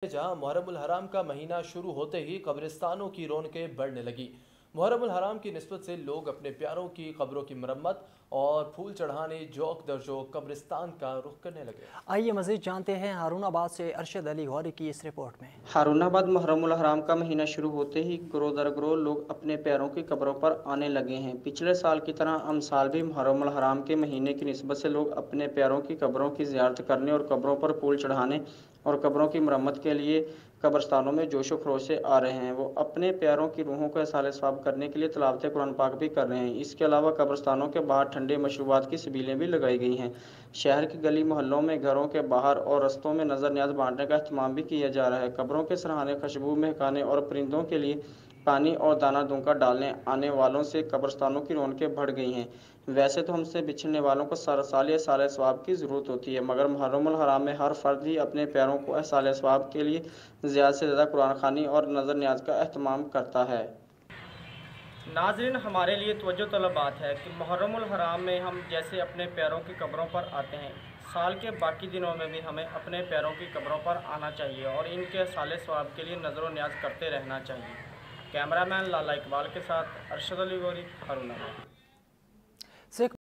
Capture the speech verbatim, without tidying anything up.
जहां मुहर्रम हराम का महीना शुरू होते ही कब्रिस्तानों की रौनकें बढ़ने लगी। मुहर्रम हराम की निस्बत से लोग अपने प्यारों की कब्रों की मरम्मत और फूल चढ़ाने जोक दर जोक कब्रिस्तान का रुख करने लगे। आइए मज़ीद जानते हैं हारूनाबाद से अरशद अली गौरी की इस रिपोर्ट में। हारूनाबाद मुहर्रम हराम का महीना शुरू होते ही ग्रोह दर ग्रोह लोग अपने पैरों की कब्रों पर आने लगे हैं। पिछले साल की तरह हम साल भी मुहर्रम हराम के महीने की निस्बत से लोग अपने पैरों की कब्रों की ज़ियारत करने और कब्रों पर फूल चढ़ाने और कब्रों की मरम्मत के लिए कब्रस्तानों में जोशो खरोश से आ रहे हैं। वो अपने प्यारों की रूहों को इसाले सवाब करने के लिए तिलावत कुरान पाक भी कर रहे हैं। इसके अलावा कब्रस्तानों के बाहर ठंडे मशरूबात की सबीलें भी लगाई गई हैं। शहर की गली मोहल्लों में, घरों के बाहर और रस्तों में नजर न्याज बांटने का अहतमाम भी किया जा रहा है। कब्रों के सराहने, खुशबू महकाने और परिंदों के लिए पानी और दाना दूंका डालने आने वालों से कब्रस्तानों की रौनकें बढ़ गई हैं। वैसे तो हमसे बिछड़ने वालों को सारा साल या साल सवाब की ज़रूरत होती है, मगर मुहर्रम हराम में हर फर्द ही अपने प्यारों को साल सवाब के लिए ज़्यादा से ज़्यादा कुरान खानी और नज़र न्याज का अहतमाम करता है। नाज़रीन, हमारे लिए तवज्जो तलब बात है कि मुहर्रम हराम में हम जैसे अपने पैरों की कब्रों पर आते हैं, साल के बाकी दिनों में भी हमें अपने पैरों की कब्रों पर आना चाहिए और इनके साले सवाब के लिए नज़र न्याज करते रहना चाहिए। कैमरामैन लाला इकबाल के साथ अरशद अली गौरी, हारूनाबाद।